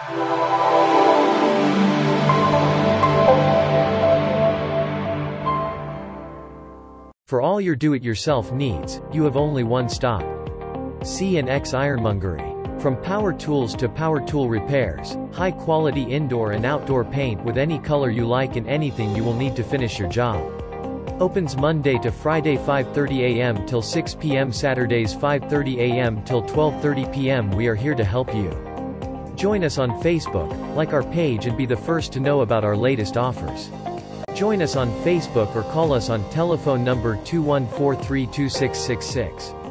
For all your do-it-yourself needs, you have only one stop. See an X Ironmongery. From power tools to power tool repairs, high-quality indoor and outdoor paint with any color you like and anything you will need to finish your job. Opens Monday to Friday 5:30 a.m. till 6 p.m. Saturdays 5:30 a.m. till 12:30 p.m. We are here to help you. Join us on Facebook, like our page and be the first to know about our latest offers. Join us on Facebook or call us on telephone number 21432666.